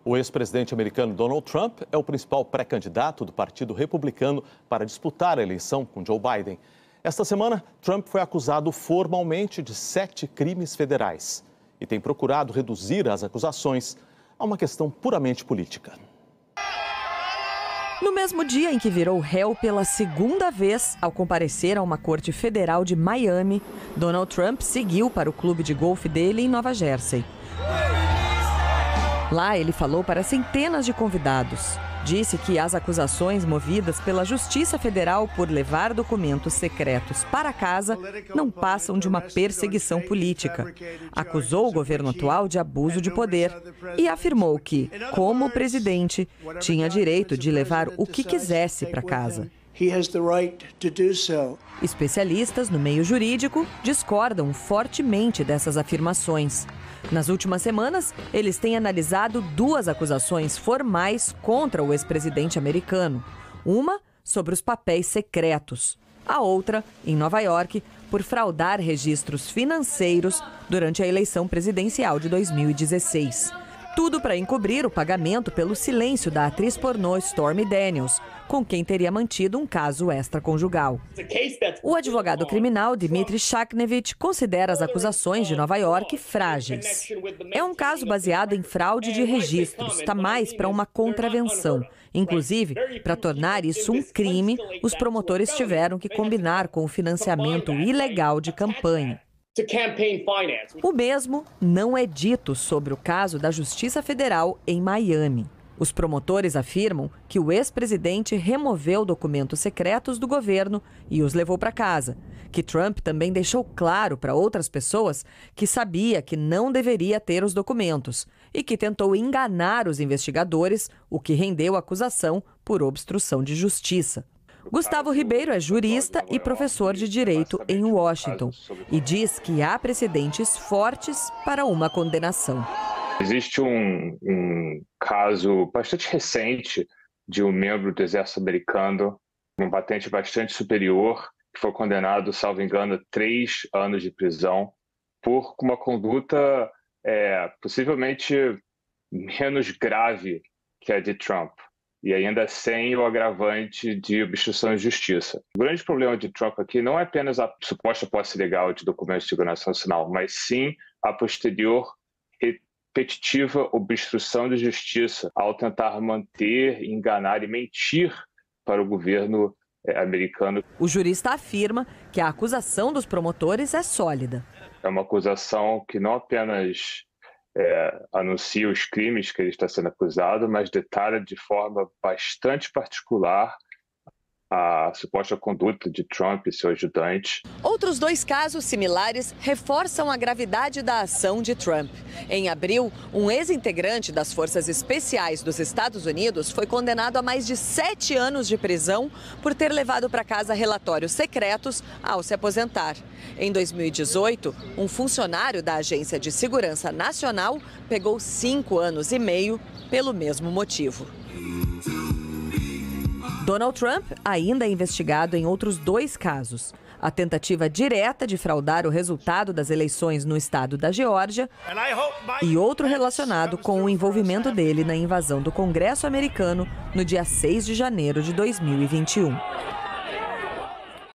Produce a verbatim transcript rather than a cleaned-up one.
O ex-presidente americano Donald Trump é o principal pré-candidato do Partido Republicano para disputar a eleição com Joe Biden. Esta semana, Trump foi acusado formalmente de sete crimes federais e tem procurado reduzir as acusações a uma questão puramente política. No mesmo dia em que virou réu pela segunda vez ao comparecer a uma corte federal de Miami, Donald Trump seguiu para o clube de golfe dele em Nova Jersey. Lá ele falou para centenas de convidados. Disse que as acusações movidas pela Justiça Federal por levar documentos secretos para casa não passam de uma perseguição política. Acusou o governo atual de abuso de poder e afirmou que, como presidente, tinha direito de levar o que quisesse para casa. Especialistas no meio jurídico discordam fortemente dessas afirmações. Nas últimas semanas, eles têm analisado duas acusações formais contra o ex-presidente americano. Uma sobre os papéis secretos. A outra, em Nova York, por fraudar registros financeiros durante a eleição presidencial de dois mil e dezesseis. Tudo para encobrir o pagamento pelo silêncio da atriz pornô Stormy Daniels, com quem teria mantido um caso extraconjugal. O advogado criminal Dmitry Shaknevich considera as acusações de Nova York frágeis. É um caso baseado em fraude de registros, está mais para uma contravenção. Inclusive, para tornar isso um crime, os promotores tiveram que combinar com o financiamento ilegal de campanha. O mesmo não é dito sobre o caso da Justiça Federal em Miami. Os promotores afirmam que o ex-presidente removeu documentos secretos do governo e os levou para casa. Que Trump também deixou claro para outras pessoas que sabia que não deveria ter os documentos e que tentou enganar os investigadores, o que rendeu acusação por obstrução de justiça. Gustavo Ribeiro é jurista e professor de direito em Washington e diz que há precedentes fortes para uma condenação. Existe um, um caso bastante recente de um membro do Exército americano, com uma patente bastante superior, que foi condenado, salvo engano, a três anos de prisão por uma conduta é, possivelmente menos grave que a de Trump. E ainda sem o agravante de obstrução de justiça. O grande problema de Trump aqui não é apenas a suposta posse ilegal de documentos de segurança nacional, mas sim a posterior repetitiva obstrução de justiça ao tentar manter, enganar e mentir para o governo americano. O jurista afirma que a acusação dos promotores é sólida. É uma acusação que não apenas É, anuncia os crimes que ele está sendo acusado, mas detalha de forma bastante particular a suposta conduta de Trump e seu ajudante. Outros dois casos similares reforçam a gravidade da ação de Trump. Em abril, um ex-integrante das Forças Especiais dos Estados Unidos foi condenado a mais de sete anos de prisão por ter levado para casa relatórios secretos ao se aposentar. Em dois mil e dezoito, um funcionário da Agência de Segurança Nacional pegou cinco anos e meio pelo mesmo motivo. Donald Trump ainda é investigado em outros dois casos. A tentativa direta de fraudar o resultado das eleições no estado da Geórgia e outro relacionado com o envolvimento dele na invasão do Congresso americano no dia seis de janeiro de dois mil e vinte e um.